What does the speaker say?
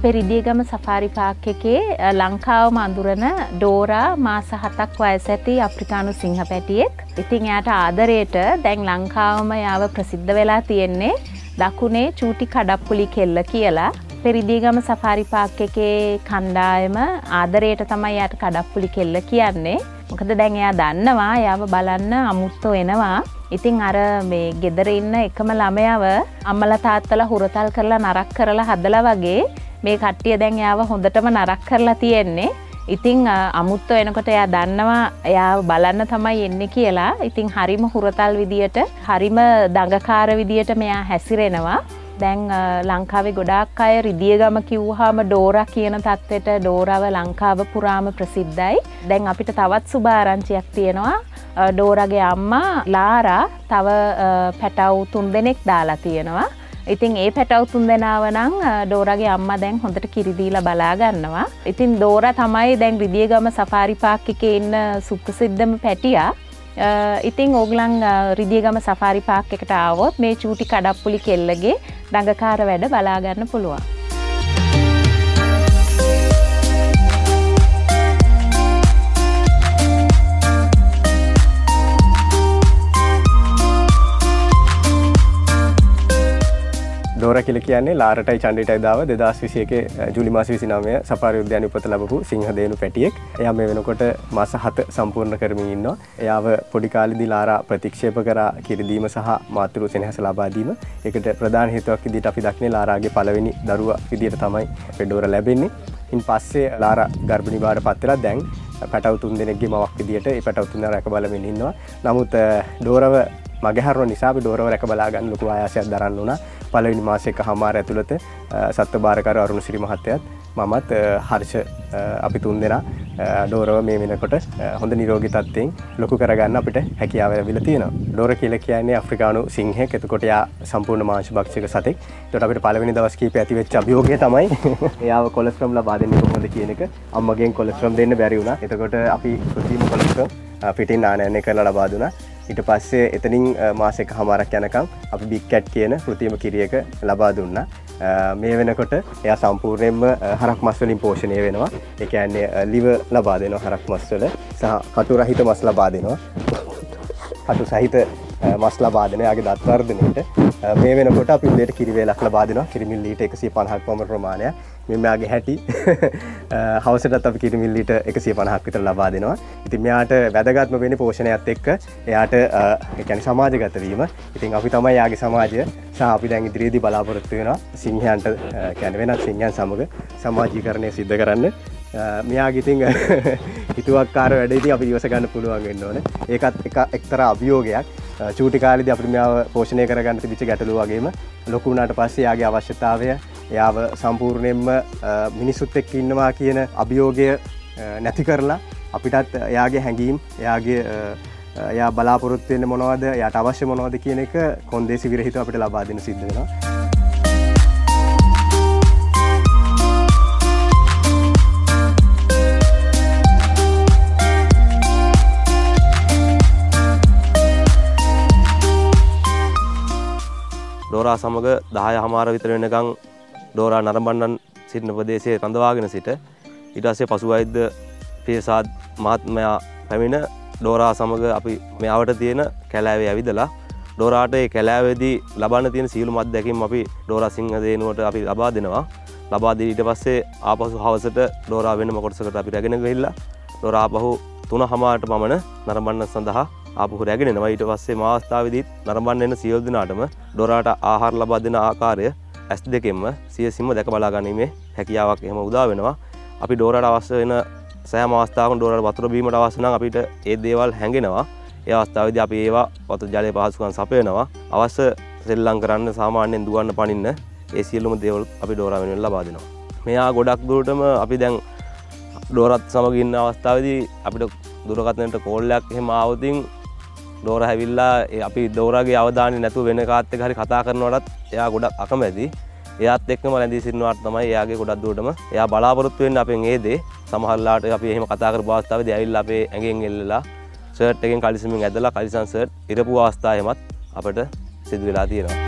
අපේ රිදියගම Safari Park එකේ ලංකාවම අඳුරන ඩෝරා මාස 7ක් වයස ඇති අප්‍රිකානු සිංහ පැටියෙක්. ඉතින් එයාට ආදරයට දැන් ලංකාවම යාව ප්‍රසිද්ධ වෙලා තියෙන්නේ දකුණේ චූටි කඩප්පුලි කෙල්ල කියලා. අපේ රිදියගම සෆාරි පාක් එකේ කණ්ඩායම ආදරයට තමයි යාට කඩප්පුලි කෙල්ල කියන්නේ. මොකද දැන් එයා දන්නවා යාව බලන්න අමුත්තෝ එනවා. ඉතින් අර මේ ගෙදර ඉන්න එකම ළමයාව අම්මලා තාත්තලා හුරතල් කරලා නරක කරලා හදලා වගේ මේ කට්ටිය දැන් යාව හොඳටම නරක කරලා තියෙන්නේ. ඉතින් අමුත්තෝ එනකොට එයා දන්නවා එයාව බලන්න තමයි එන්නේ කියලා. ඉතින් හරිම හුරතල් විදියට හරිම දඟකාර විදියට මෙයා හැසිරෙනවා. දැන් ලංකාවේ ගොඩාක් අය රිදියගම කිව්වහම ඩෝරා කියන තත්ත්වෙට ඩෝරාව ලංකාව පුරාම ප්‍රසිද්ධයි. දැන් අපිට තවත් සුබ ආරංචියක් තියෙනවා. ඩෝරාගේ අම්මා ලාරා තව පැටව් 3 දෙනෙක් දාලා තියෙනවා. ඉතින් ඒ පැටව් 3 දෙනාව නම් ඩෝරාගේ අම්මා දැන් හොඳට කිරි දීලා බලා ගන්නවා. ඉතින් ඩෝරා තමයි දැන් රිදියගම සෆාරි පාක් එකේ ඉන්න සුප්‍රසිද්ධම පැටියා. ඉතින් ඕගලන් රිදියගම සෆාරි පාක් එකට ආවොත් මේ චූටි කඩප්පුලි කෙල්ලගේ දඟකාර වැඩ බලා ගන්න පුළුවන්. ඩෝරා කියලා කියන්නේ ලාරටයි චණ්ඩිටයි දාව 2021 ජූලි මාස 29 සෆාරි උද්‍යානයේ උපත ලැබපු සිංහ දේනු පැටියෙක්. එයා මේ වෙනකොට මාස 7 සම්පූර්ණ කරමින් ඉන්නවා. එයාව පොඩි කාලේදී ලාරා ප්‍රතික්ෂේප කරා කිරිදීම සහ මාතෘ සෙනෙහස ලබා දීම. ඒකට ප්‍රධාන හේතුවක් විදිහට අපි දක්නේ ලාරාගේ පළවෙනි දරුවා විදිහට තමයි අපේ ඩෝරා ලැබෙන්නේ. ඉන් පස්සේ ලාරා ගර්භණී බවට පත් වෙලා දැන් පැටව් 3 දෙනෙක්ගේ මවක් විදිහට ඒ පැටව් 3 දෙනා රැක බලමින් ඉන්නවා. නමුත් ඩෝරව මගහැරුණ නිසා අපි ඩෝරව රැක බලා ගන්න ලොකු ආයාසයක් දරන්න උනා. පළවෙනි මාසයකමාර ඇතුළත සත්ත්ව භාරකාර අරුණසිරි මහත්තයත් මමත් හර්ෂ අපි 3 දෙනා ඩෝරව මේ වෙනකොට හොඳ නිරෝගී තත්ත්වයෙන් ලොකු කරගන්න අපිට හැකියාව ලැබිලා තියෙනවා. ඩෝර කියලා කියන්නේ අප්‍රිකානු සිංහෙක්. එතකොට එයා සම්පූර්ණ මාංශ භක්ෂක සතෙක්. ඒකට අපිට පළවෙනි දවස් කීපේ ඇති වෙච්ච අභියෝගය තමයි එයාව කොලෙස්ටරෝල් ලබා දෙන්නේ කොහොමද කියන එක. අම්මගෙන් කොලෙස්ටරෝල් දෙන්න බැරි වුණා. එතකොට අපි කෘත්‍රිම කොලෙස්ටරෝල් පිටින් ආනයනය කරලා ලබා දුන්නා. ඊට පස්සේ එතනින් මාසයකමාරක් යනකම් අපි බිග් කැට් කියන කෘත්‍රිම කිරියක ලබා දුන්නා. මේ වෙනකොට එයා සම්පූර්ණයෙන්ම හරක් මස් වලින් පෝෂණය වෙනවා. ඒ කියන්නේ liver ලබා දෙනවා හරක් මස් වල සහ කටු රහිත මස් ලබා දෙනවා. කටු සහිත මස් ලබා දෙන එයාගේ දත් වර්ධනයට මේ වෙනකොට අපි උදේට කිරි වේලක් ලබා දෙනවා. කිරි මිලිලීටර් 150ක් පමණ ප්‍රමාණයක්. මේ මෙයාගේ හැටි හවසටත් අපි කිරි මිලිලීටර් 150ක් විතර ලබා දෙනවා. ඉතින් මෙයාට වැදගත්ම වෙන්නේ පෝෂණයත් එක්ක එයාට ඒ කියන්නේ සමාජගත වීම. ඉතින් අපි තමයි එයාගේ සමාජය සහ අපි දැන් ඉදිරියේදී බලාපොරොත්තු වෙනවා සිංහයන්ට කියන්නේ වෙනත් සිංහයන් සමග සමාජීකරණය සිද්ධ කරන්න. මෙයාගේ ඉතින් හිතුවක්කාර වැඩ ඉතින් අපි ඉවස ගන්න පුළුවන් වෙන්න ඕනේ. ඒකත් එක්තරා අභියෝගයක්. චූටි කාලේදී අපිට මෙයාව පෝෂණය කරගන්න තිබිච්ච ගැටලුව වගේම ලොකු වුණාට පස්සේ එයාගේ අවශ්‍යතාවය එයාව සම්පූර්ණයෙන්ම මිනිසුත් එක්ක ඉන්නවා කියන අභියෝගය නැති කරලා අපිටත් එයාගේ හැඟීම් එයා බලාපොරොත්තු වෙන්නේ මොනවද එයාට අවශ්‍ය මොනවද කියන එක කොන්දේසි විරහිතව අපිට ලබා දෙන්න සිද්ධ වෙනවා. ඩෝරා සමග 10:00 විතර වෙනකන් ඩෝරා නරඹන්නන් සිටින ප්‍රදේශයේ රඳවාගෙන සිට ඊට පස්සේ පසු වෛද්‍ය පියසාද් මහත්මයා පැමිණ ඩෝරා සමග අපි මෙයාවට තියෙන කැලෑවේ ඇවිදලා ඩෝරාට ඒ කැලෑවේදී ලබන්න තියෙන සියලුම අත්දැකීම් අපි ඩෝරා සිංහ දේනුවට අපි ලබා දෙනවා. ලබා දී ඊට පස්සේ ආපසු හවසට ඩෝරා වෙනම කොටසකට අපි රැගෙන ගිහිල්ලා ඩෝරා ආපහු 3:00ට පමණ නරඹන්න සඳහා ආපහු රැගෙන එනවා. ඊට පස්සේ මා අවස්ථාවේදීත් නරඹන්න එන සියලු දෙනාටම ඩෝරාට ආහාර ලබා දෙන ආකාරය ඇස් දෙකෙන්ම සියසින්ම දැක බලා ගැනීමේ හැකියාවක් එහෙම උදා වෙනවා. අපි ඩෝරාට අවශ්‍ය වෙන සෑම අවස්ථාවකම ඩෝරාට වතුර බීමට අවශ්‍ය නම් අපිට ඒ දේවල් හැංගෙනවා. ඒ අවස්ථාවේදී අපි ඒවා වතුර ජලයේ පහසුකම් සපයනවා. අවශ්‍ය සෙල්ලම් කරන්න සාමාන්‍යයෙන් දුවන්න පනින්න ඒ සියලුම දේවල් අපි ඩෝරා වෙනුවෙන් ලබා දෙනවා. මෙයා ගොඩක් දුරටම අපි දැන් ඩෝරාත් සමග ඉන්න අවස්ථාවේදී අපිට දුරකථනයට කෝල් එකක් එහෙම ආවොතින් ඩෝරා හැවිල්ලා අපි ඩෝරාගේ අවධානය නැතුව වෙන කාත් එක්ක හරි කතා කරනවටත් එයා ගොඩක් අකමැති. එයාත් එක්කම රැඳී සිටිනවාට තමයි එයාගේ ගොඩක් දුරටම එයා බලාපොරොත්තු වෙන්නේ අපෙන් ඒ දේ. සමහරලාට අපි එහෙම කතා කරපු අවස්ථාවේදී ඇවිල්ලා අපේ ඇඟෙන් එල්ලලා ෂර්ට් එකෙන් කලිසමින් ඇදලා කලිසම් ෂර්ට් ඉරපු අවස්ථා එහෙමත් අපිට සිදු වෙලා තියෙනවා.